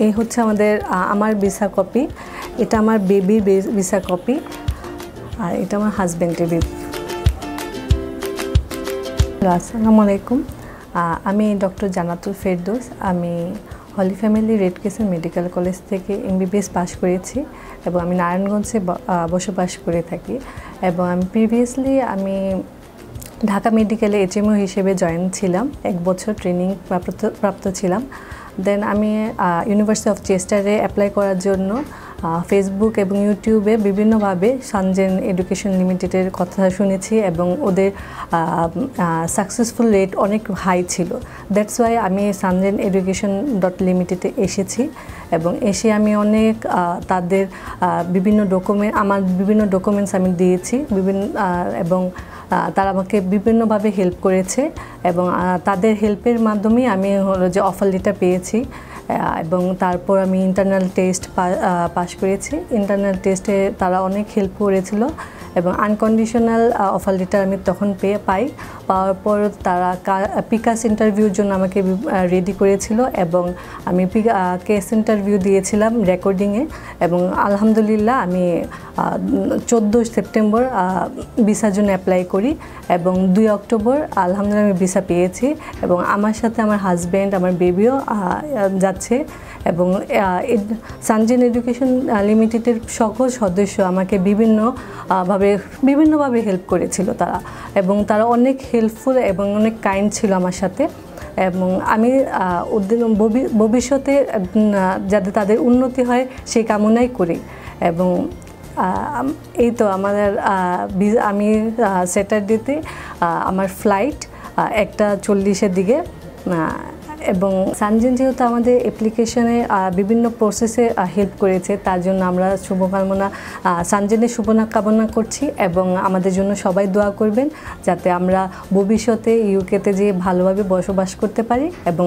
এই হচ্ছে আমাদের আমার ভিসা কপি, এটা আমার বেবির ভিসা কপি, আর এটা আমার হাজব্যান্ডের বেবি। আসসালামু আলাইকুম, আমি ডক্টর জান্নাতুল ফেরদৌস। আমি Holy Family Red Crescent Medical College থেকে MBBS পাস করেছি এবং আমি নারায়ণগঞ্জে বসবাস করে থাকি। এবং আমি প্রিভিয়াসলি ঢাকা মেডিকেলে HMO হিসেবে জয়েন ছিলাম, 1 বছর ট্রেনিং প্রাপ্ত ছিলাম। দেন আমি ইউনিভার্সিটি অফ চেস্টারে অ্যাপ্লাই করার জন্য ফেসবুক এবং ইউটিউবে বিভিন্নভাবে সানজেন এডুকেশন লিমিটেডের কথা শুনেছি এবং ওদের সাকসেসফুল রেট অনেক হাই ছিল। দ্যাটস ওয়াই আমি সানজেন এডুকেশন লিমিটেডে এসেছি এবং এসে আমি অনেক তাদের বিভিন্ন ডকুমেন্টস আমি দিয়েছি এবং তারা আমাকে বিভিন্নভাবে হেল্প করেছে এবং তাদের হেল্পের মাধ্যমে আমি যে অফার লেটার পেয়েছি এবং তারপর আমি ইন্টারনাল টেস্ট পাস করেছি। ইন্টারনাল টেস্টে তারা অনেক হেল্প করেছিল এবং আনকন্ডিশনাল অফার লেটার আমি তখন পাওয়ার পর তারা পিকাস ইন্টারভিউর জন্য আমাকে রেডি করেছিল এবং আমি কেস ইন্টারভিউ দিয়েছিলাম রেকর্ডিংয়ে এবং আলহামদুলিল্লাহ আমি 14 সেপ্টেম্বর ভিসার জন্য অ্যাপ্লাই করি এবং 2 অক্টোবর আলহামদুলিল্লাহ আমি ভিসা পেয়েছি এবং আমার সাথে আমার হাজব্যান্ড, আমার বেবিও যাচ্ছে এবং সানজেন এডুকেশন লিমিটেডের সকল সদস্য আমাকে বিভিন্নভাবে হেল্প করেছিল তারা, এবং তারা অনেক হেল্পফুল এবং অনেক কাইন্ড ছিল আমার সাথে। এবং আমি ওদের ভবিষ্যতে যাতে তাদের উন্নতি হয় সেই কামনাই করি। এবং এই তো আমি স্যাটারডেতে আমার ফ্লাইট 1:40-এর দিকে। এবং সানজেন যেহেতু আমাদের অ্যাপ্লিকেশনে বিভিন্ন প্রসেসে হেল্প করেছে, তার জন্য আমরা সানজেনের শুভকামনা করছি এবং আমাদের জন্য সবাই দোয়া করবেন যাতে আমরা ভবিষ্যতে ইউকেতে যেয়ে ভালোভাবে বসবাস করতে পারি।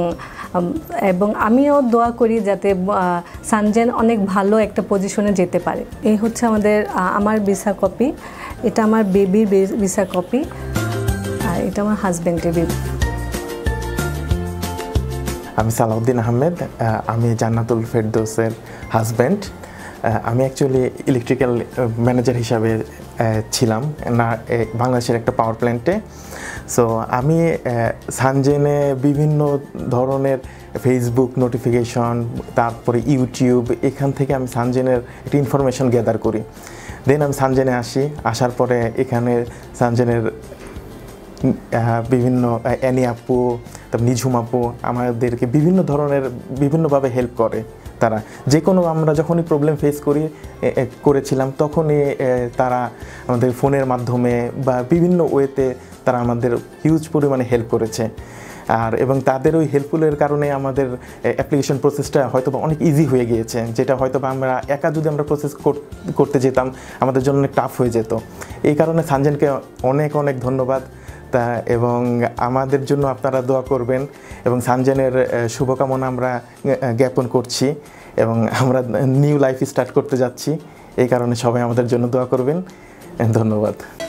এবং আমিও দোয়া করি যাতে সানজেন অনেক ভালো একটা পজিশনে যেতে পারে। এই হচ্ছে আমার ভিসা কপি, এটা আমার বেবির ভিসা কপি, আর এটা আমার হাজব্যান্ডের বেবি। আমি সালাউদ্দিন আহমেদ, আমি জান্নাতুল ফেরদৌসের হাজব্যান্ড। আমি অ্যাকচুয়ালি ইলেকট্রিক্যাল ম্যানেজার হিসাবে ছিলাম বাংলাদেশের একটা পাওয়ার প্ল্যান্টে। সো আমি সানজেনে বিভিন্ন ধরনের ফেসবুক নোটিফিকেশন, তারপরে ইউটিউব, এখান থেকে আমি সানজেনের একটা ইনফরমেশন গ্যাদার করি। দেন আমি সানজেনে আসার পরে এখানে সানজেনের বিভিন্ন অ্যানি আপু, তারপর নিঝুম আপু আমাদেরকে বিভিন্নভাবে হেল্প করে। তারা আমরা যখনই প্রবলেম ফেস করেছিলাম তখনই তারা আমাদের ফোনের মাধ্যমে বা বিভিন্ন ওয়েতে তারা আমাদের হিউজ পরিমাণে হেল্প করেছে। এবং তাদের ওই হেল্পফুলের কারণে আমাদের অ্যাপ্লিকেশন প্রসেসটা হয়তো অনেক ইজি হয়ে গিয়েছে, যেটা হয়তো যদি আমরা প্রসেস করতে যেতাম আমাদের জন্য অনেক টাফ হয়ে যেত। এই কারণে সানজেনকে অনেক অনেক ধন্যবাদ। এবং আমাদের জন্য আপনারা দোয়া করবেন এবং সানজেনের শুভকামনা আমরা জ্ঞাপন করছি এবং আমরা নিউ লাইফ স্টার্ট করতে যাচ্ছি। এই কারণে সবাই আমাদের জন্য দোয়া করবেন। ধন্যবাদ।